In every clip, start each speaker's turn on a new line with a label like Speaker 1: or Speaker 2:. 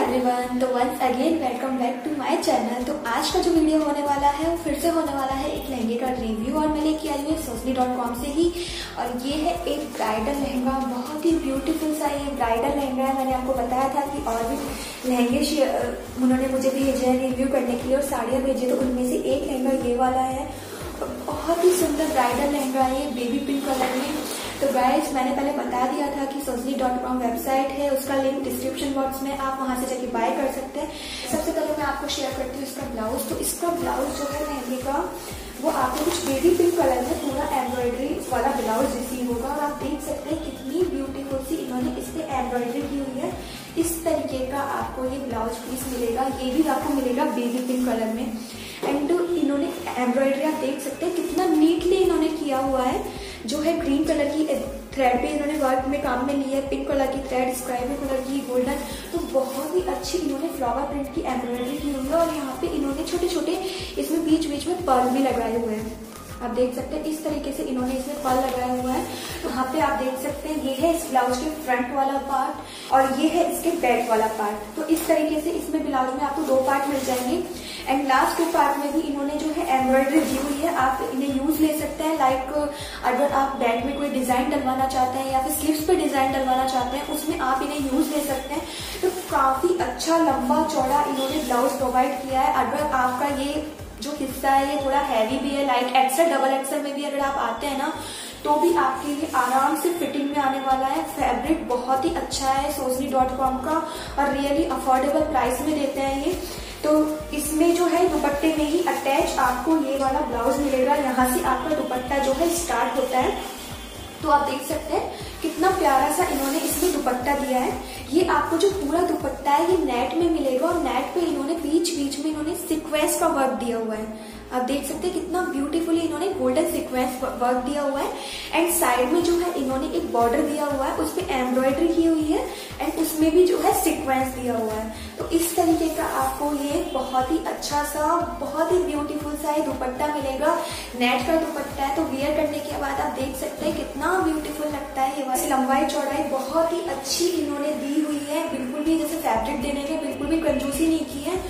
Speaker 1: Everyone, तो once again welcome back to my channel. तो आज का जो वीडियो होने वाला है वो फिर से होने वाला है एक लहंगे का रिव्यू और मैं लेके आई हूँ sosli.com से ही। और ये है एक ब्राइडल लहंगा, बहुत ही ब्यूटीफुल सा ये ब्राइडल लहंगा है। मैंने आपको बताया था कि और भी लहंगे उन्होंने मुझे भेजे हैं रिव्यू करने के लिए और साड़ियाँ भेजी, तो उनमें से एक लहंगा ये वाला है। बहुत ही सुंदर ब्राइडल लहंगा है ये, बेबी पिंक कलर में। तो गाइस, मैंने पहले बता दिया था कि sosli.com वेबसाइट है, उसका लिंक डिस्क्रिप्शन बॉक्स में, आप वहां से जाके बाय कर सकते हैं। सबसे पहले मैं आपको शेयर करती हूँ इसका ब्लाउज। तो इसका ब्लाउज जो है लहंगे का, वो आपको कुछ बेबी पिंक कलर में पूरा एम्ब्रॉयडरी वाला ब्लाउज रिसीव होगा। और आप देख सकते हैं कितनी ब्यूटीफुल सी इन्होंने इस पे एम्ब्रॉयडरी की हुई है। इस तरीके का आपको ये ब्लाउज पीस मिलेगा, ये भी आपको मिलेगा बेबी पिंक कलर में। एंड इन्होंने एम्ब्रॉयडरी आप देख सकते हैं कितना नीटली इन्होंने किया हुआ है। जो है ग्रीन कलर की थ्रेड पे इन्होंने वर्क में काम में ली है, पिंक कलर की थ्रेड, स्काई ब्लू कलर की, गोल्डन। तो बहुत ही अच्छी इन्होंने फ्लावर प्रिंट की एम्ब्रॉयडरी की हुई है। और यहाँ पे इन्होंने छोटे छोटे इसमें बीच बीच में पर्ल भी लगाए हुए हैं। आप देख सकते हैं इस तरीके से इन्होंने इसमें पर्ल लगाया हुआ है। यहाँ पे आप देख सकते हैं ये है इस ब्लाउज के फ्रंट वाला पार्ट और ये है इसके बैक वाला पार्ट। तो इस तरीके से इसमें ब्लाउज में आपको दो पार्ट मिल जाएंगे। एंड लास्ट के पार्ट में भी इन्होंने जो है एम्ब्रॉयडरी दी हुई है, आप इन्हें यूज ले सकते हैं। लाइक अगर आप बैक में कोई डिजाइन डलवाना चाहते हैं या फिर स्लीव्स पे डिजाइन डलवाना चाहते हैं, उसमें आप इन्हें यूज ले सकते हैं। तो काफी अच्छा लंबा चौड़ा इन्होंने ब्लाउज प्रोवाइड किया है। अगर आपका ये जो हिस्सा है ये थोड़ा हैवी भी है, लाइक एक्सेल डबल एक्सेल में भी अगर आप आते हैं ना, तो भी आपके लिए आराम से फिटिंग में आने वाला है। फैब्रिक बहुत ही अच्छा है sosli.com का और रियली अफोर्डेबल प्राइस में देते हैं ये। तो इसमें जो है दुपट्टे में ही अटैच आपको ये वाला ब्लाउज मिलेगा। यहाँ से आपका दुपट्टा जो है स्टार्ट होता है। तो आप देख सकते हैं कितना प्यारा सा इन्होंने इसमें दुपट्टा दिया है। ये आपको जो पूरा दुपट्टा है ये नेट में मिलेगा और नेट पे इन्होंने बीच बीच में इन्होंने सीक्वेंस का वर्क दिया हुआ है। आप देख सकते हैं कितना ब्यूटीफुली इन्होंने गोल्डन सीक्वेंस वर्क दिया हुआ है। एंड साइड में जो है इन्होंने एक बॉर्डर दिया हुआ है, उस पर एम्ब्रॉयडरी की हुई है एंड उसमें भी जो है सीक्वेंस दिया हुआ है। तो इस तरीके का आपको ये बहुत ही अच्छा सा, बहुत ही ब्यूटीफुल सा ये दुपट्टा मिलेगा। नेट का दुपट्टा है, तो वियर करने के बाद आप देख सकते हैं कितना ब्यूटीफुल लगता है। ये लंबाई चौड़ाई बहुत ही अच्छी इन्होंने दी हुई है, बिल्कुल भी जैसे फैब्रिक देने में बिल्कुल भी कंजूसी नहीं की है।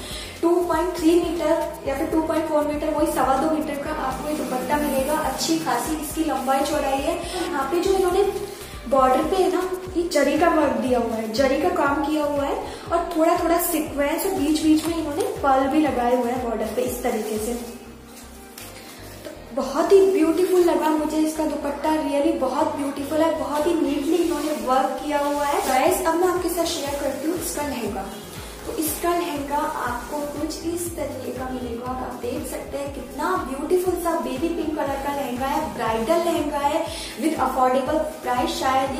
Speaker 1: 2.3 मीटर या फिर 2.4 मीटर, वही 2.25 मीटर का आपको ये दुपट्टा मिलेगा। अच्छी खासी इसकी लंबाई चौड़ाई है। यहाँ पे जो इन्होंने बॉर्डर पे है ना, ये जरी का वर्क दिया हुआ है, जरी का काम किया हुआ है और थोड़ा थोड़ा सीक्वेंस और बीच बीच में इन्होंने पर्ल भी लगाए हुए हैं बॉर्डर पे इस तरीके से। तो बहुत ही ब्यूटीफुल लगा मुझे इसका दुपट्टा, रियली बहुत ब्यूटीफुल है, बहुत ही नीटली इन्होंने वर्क किया हुआ है। गाइस, अब मैं आपके साथ शेयर करती हूँ इसका लहंगा। तो इसका लहंगा आपको कुछ इस तरीके का मिलेगा। आप देख सकते हैं कितना ब्यूटीफुल सा बेबी पिंक कलर का लहंगा है, ब्राइडल लहंगा है विद अफोर्डेबल प्राइस। शायद ये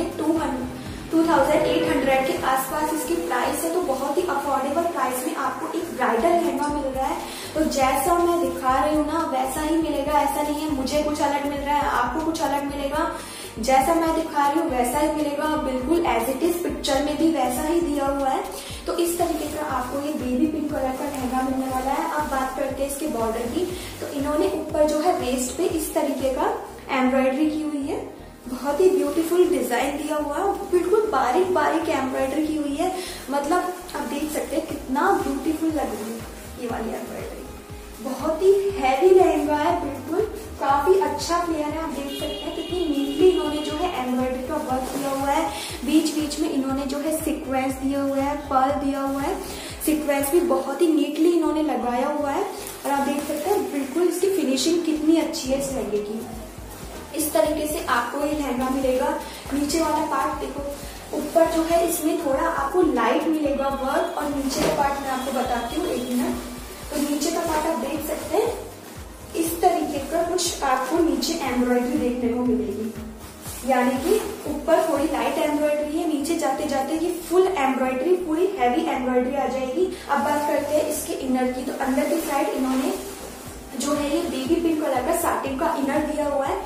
Speaker 1: 2800 के आसपास इसकी प्राइस है। तो बहुत ही अफोर्डेबल प्राइस में आपको एक ब्राइडल लहंगा मिल रहा है। तो जैसा मैं दिखा रही हूँ ना वैसा ही मिलेगा, ऐसा नहीं है मुझे कुछ अलग मिल रहा है आपको कुछ अलग मिलेगा। जैसा मैं दिखा रही हूँ वैसा ही मिलेगा, बिल्कुल एज इट इज, पिक्चर में भी वैसा ही दिया हुआ है। तो इस तरीके का आपको ये बेबी पिंक कलर का लहंगा मिलने वाला है। अब बात करते हैं इसके बॉर्डर की। तो इन्होंने ऊपर जो है वेस्ट पे इस तरीके का एम्ब्रॉयडरी की हुई है, बहुत ही ब्यूटीफुल डिजाइन दिया हुआ है, बिल्कुल बारीक बारीक एम्ब्रॉयडरी की हुई है। मतलब आप देख सकते हैं कितना ब्यूटीफुल लग रही है ये वाली एम्ब्रॉयडरी। बहुत ही हैवी लहंगा है, बिल्कुल काफी अच्छा फ्लेयर है। आप देख सकते हैं कितनी नीटली इन्होंने जो है एम्ब्रॉयडरी का वर्क किया हुआ है। बीच बीच में इन्होंने जो है सीक्वेंस दिया हुआ है, पर्ल दिया हुआ है, सीक्वेंस भी बहुत ही नीटली इन्होंने लगाया हुआ है। और आप देख सकते हैं बिल्कुल इसकी फिनिशिंग कितनी अच्छी है इस लहंगे की। इस तरीके से आपको ये लहंगा मिलेगा। नीचे वाला पार्ट देखो, ऊपर जो है इसमें थोड़ा आपको लाइट मिलेगा वर्क, और नीचे का पार्ट मैं आपको बताती हूँ, एक मिनट। तो नीचे का पार्ट आप देख सकते हैं इस तरीके का कुछ आपको नीचे एम्ब्रॉयडरी देखने को मिलेगी, यानी कि ऊपर थोड़ी लाइट एम्ब्रॉयडरी है, नीचे जाते जाते ये फुल एम्ब्रॉयडरी, पूरी हैवी एम्ब्रॉयडरी आ जाएगी। अब बात करते हैं इसके इनर की। तो अंदर की साइड इन्होंने जो है ये बेबी पिंक कलर का साटिन का इनर दिया हुआ है।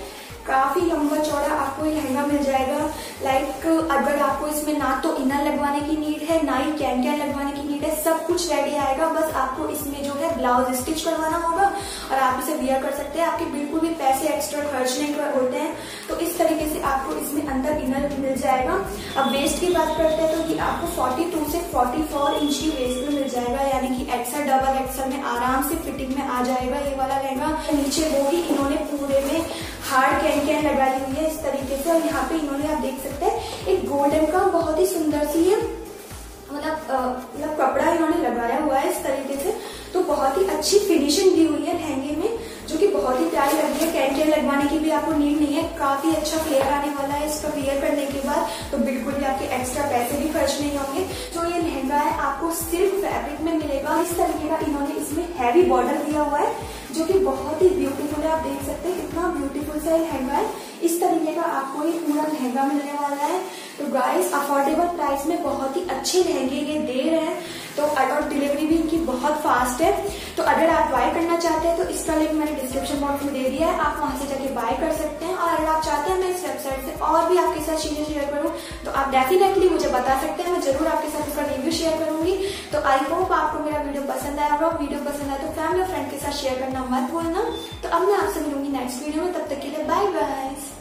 Speaker 1: काफी लंबा चौड़ा आपको ये लहंगा मिल जाएगा। लाइक अगर आपको इसमें ना तो इनर लगवाने की नीड है, ना ही कैन कैन लगवाने की नीड है, सब कुछ रेडी आएगा। बस आपको इसमें जो है ब्लाउज स्टिच करवाना होगा और आप इसे वियर कर सकते हैं। आपके बिल्कुल भी पैसे एक्स्ट्रा खर्च नहीं होते हैं। तो इस तरीके से आपको इसमें अंदर इनर मिल जाएगा। अब वेस्ट की बात करते हैं तो ये आपको 42 से 44 इंच की वेस्ट में मिल जाएगा, यानी कि एक्सल डबल एक्सल में आराम से फिटिंग में आ जाएगा ये वाला लहंगा। नीचे वो भी इन्होंने पूरे में हार्ड कैन कैन लगाई हुई है इस तरीके से, और यहाँ पे इन्होंने आप देख सकते हैं एक गोल्डन का बहुत ही सुंदर सी है मतलब कपड़ा इन्होंने लगाया हुआ है इस तरीके से। तो बहुत ही अच्छी फिनिशिंग दी हुई है लहंगे में, जो कि बहुत ही प्यारी लग रही है। कैन कैन लगवाने की भी आपको नीड नहीं है। काफी अच्छा फ्लेयर आने वाला है इसका वियर करने के बाद, तो बिल्कुल भी आपके एक्स्ट्रा पैसे भी खर्च नहीं होंगे। जो ये लहंगा है आपको सिल्क फैब्रिक में मिलेगा। इस तरीके का इन्होंने इसमें हैवी बॉर्डर दिया हुआ है, जो कि बहुत ही ब्यूटीफुल है। आप देख सकते हैं कितना ब्यूटीफुल सा लहंगा है। इस तरीके का आपको ये पूरा लहंगा मिलने वाला है। तो गाइस अफोर्डेबल प्राइस में बहुत ही अच्छे लहंगे ये दे रहे हैं। तो और डिलीवरी भी इनकी बहुत फास्ट है। तो अगर आप बाय करना चाहते हैं तो इसका लिंक मैंने डिस्क्रिप्शन बॉक्स में दे दिया है, आप वहां से जाके बाय कर सकते हैं। और अगर आप चाहते हैं मैं इस वेबसाइट से और भी आपके साथ चीजें शेयर करूं तो आप डेफिनेटली मुझे बता सकते हैं, मैं जरूर आपके साथ इसका रिव्यू शेयर करूंगी। तो आई होप आपको मेरा वीडियो पसंद आया होगा। वीडियो पसंद आया तो फैमिली और फ्रेंड के साथ शेयर करना मत भूलना। तो अब मैं आपसे मिलूंगी नेक्स्ट वीडियो में, तब तक के लिए बाय गाइस।